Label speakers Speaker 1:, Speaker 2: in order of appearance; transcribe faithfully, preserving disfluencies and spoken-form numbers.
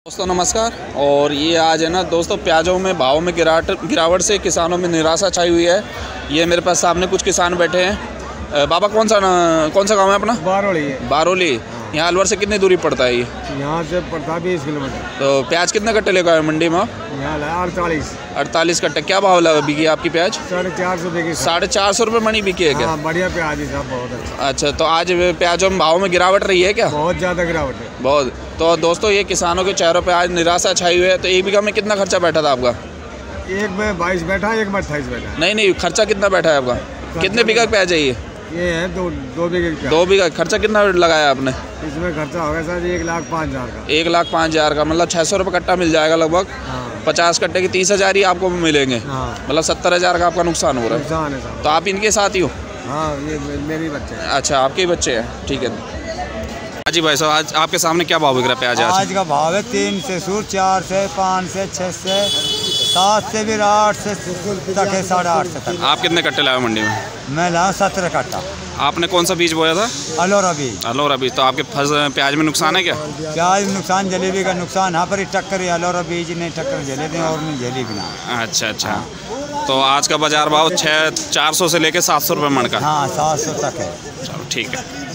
Speaker 1: दोस्तों नमस्कार। और ये आज है ना दोस्तों प्याजों में भाव में गिरावट गिरावट से किसानों में निराशा छाई हुई है। ये मेरे पास सामने कुछ किसान बैठे हैं। बाबा कौन सा कौन सा गांव है अपना?
Speaker 2: बारोली है।
Speaker 1: बारोली। यहाँ अलवर से कितनी दूरी पड़ता है ये?
Speaker 2: यहाँ से पड़ता है बीस किलोमीटर।
Speaker 1: तो प्याज कितने कट्टे लेकर आए मंडी में?
Speaker 2: यहाँ अड़तालीस
Speaker 1: अड़तालीस कट्टे। क्या भाव लगा बिकी आपकी प्याज?
Speaker 2: साढ़े चार सौ बिकी।
Speaker 1: साढ़े चार सौ रुपये मणी बिकी है क्या?
Speaker 2: हाँ, बढ़िया प्याज है साहब, बहुत अच्छा।
Speaker 1: अच्छा, तो आज प्याजों में भाव में गिरावट रही है क्या?
Speaker 2: बहुत ज़्यादा गिरावट है,
Speaker 1: बहुत। तो दोस्तों ये किसानों के चेहरों पे आज निराशा छाई हुई है। तो एक बीघा में कितना खर्चा बैठा था आपका?
Speaker 2: एक में बाईस बैठा, एक में अट्ठाईस बैठा।
Speaker 1: नहीं नहीं, खर्चा कितना बैठा है आपका? कितने बीघा प्याज है ये?
Speaker 2: ये है दो दो बीघे।
Speaker 1: दो बीघा। खर्चा कितना लगाया आपने?
Speaker 2: इसमें खर्चा होगा सर एक लाख पाँच हज़ार का।
Speaker 1: एक लाख पाँच हज़ार का, मतलब छः सौ रुपये कट्टा मिल जाएगा लगभग।
Speaker 2: हाँ।
Speaker 1: पचास कट्टे की तीस हज़ार ही आपको मिलेंगे।
Speaker 2: हाँ।
Speaker 1: मतलब सत्तर हज़ार का आपका नुकसान हो रहा है।
Speaker 2: नुकसान है साहब।
Speaker 1: तो आप इनके साथ ही हो?
Speaker 2: हाँ, ये मेरी बच्चे हैं।
Speaker 1: अच्छा, आपके ही बच्चे हैं, ठीक है। जी भाई साहब, आज आपके सामने क्या भाव बिक रहा है प्याज? आज
Speaker 3: आज का भाव है तीन से सूर, चार से, पाँच से, छः से, सात से, फिर आठ से तक है, साढ़े आठ से तक।
Speaker 1: आप कितने कट्टे लाए मंडी में?
Speaker 3: मैं लाऊँ सत्रह कट्टा।
Speaker 1: आपने कौन सा बीज बोया था?
Speaker 3: अलोरा बीज।
Speaker 1: अलोरा बीज। तो आपके फसल प्याज में नुकसान है क्या?
Speaker 3: प्याज नुकसान, जलेबी का नुकसान। यहाँ पर ही टक्कर है, अलोरा बीज नहीं टक्कर जलेबी और नहीं जलेबी ना।
Speaker 1: अच्छा अच्छा। तो आज का बाजार भाव छः चार सौ से लेकर सात सौ रुपये मन का?
Speaker 3: हाँ, सात सौ तक है।
Speaker 1: चलो ठीक है।